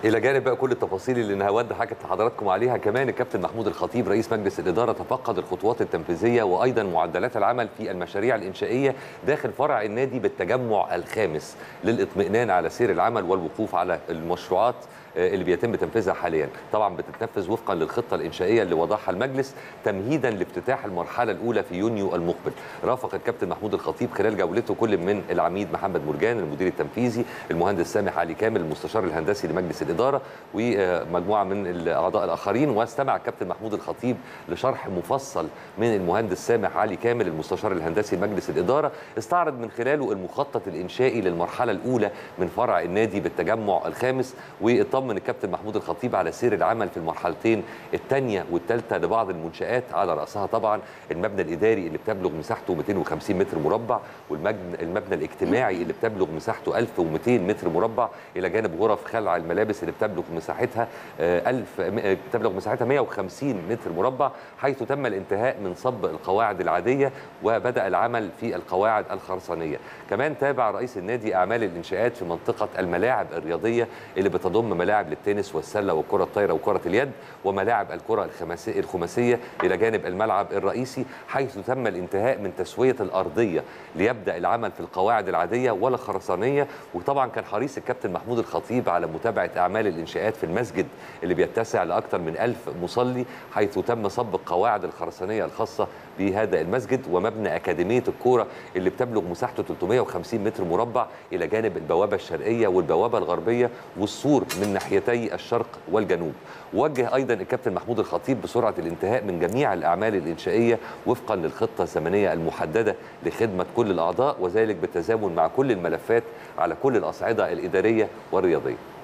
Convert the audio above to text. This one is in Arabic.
الى جانب بقى كل التفاصيل اللي نهاوند حكت لحضراتكم عليها، كمان الكابتن محمود الخطيب رئيس مجلس الاداره تفقد الخطوات التنفيذيه وايضا معدلات العمل في المشاريع الانشائيه داخل فرع النادي بالتجمع الخامس للاطمئنان على سير العمل والوقوف على المشروعات اللي بيتم تنفيذها حاليا. طبعا بتتنفذ وفقا للخطه الانشائيه اللي وضعها المجلس تمهيدا لافتتاح المرحله الاولى في يونيو المقبل. رافق الكابتن محمود الخطيب خلال جولته كل من العميد محمد مرجان المدير التنفيذي، المهندس سامح علي كامل المستشار الهندسي لمجلس الاداره، ومجموعه من الاعضاء الاخرين. واستمع الكابتن محمود الخطيب لشرح مفصل من المهندس سامح علي كامل المستشار الهندسي لمجلس الاداره، استعرض من خلاله المخطط الانشائي للمرحله الاولى من فرع النادي بالتجمع الخامس. واطمن الكابتن محمود الخطيب على سير العمل في المرحلتين الثانيه والثالثه لبعض المنشات، على راسها طبعا المبنى الاداري اللي بتبلغ مساحته 250 متر مربع، والمبنى الاجتماعي اللي بتبلغ مساحته 1200 متر مربع، الى جانب غرف خلع الملابس اللي بتبلغ مساحتها 150 متر مربع، حيث تم الانتهاء من صب القواعد العاديه وبدا العمل في القواعد الخرسانيه. كمان تابع رئيس النادي اعمال الانشاءات في منطقه الملاعب الرياضيه اللي بتضم ملاعب للتنس والسله والكره الطايره وكره اليد وملاعب الكره الخماسيه الى جانب الملعب الرئيسي، حيث تم الانتهاء من تسويه الارضيه ليبدا العمل في القواعد العاديه والخرسانيه. وطبعا كان حريص الكابتن محمود الخطيب على متابعه اعمال الانشاءات في المسجد اللي بيتسع لاكثر من 1000 مصلي، حيث تم صب القواعد الخرسانيه الخاصه بهذا المسجد، ومبنى اكاديميه الكوره اللي بتبلغ مساحته 350 متر مربع الى جانب البوابه الشرقيه والبوابه الغربيه والسور من ناحيتي الشرق والجنوب. وجه ايضا الكابتن محمود الخطيب بسرعه الانتهاء من جميع الاعمال الانشائيه وفقا للخطه الزمنيه المحدده لخدمه كل الاعضاء، وذلك بالتزامن مع كل الملفات على كل الاصعده الاداريه والرياضيه.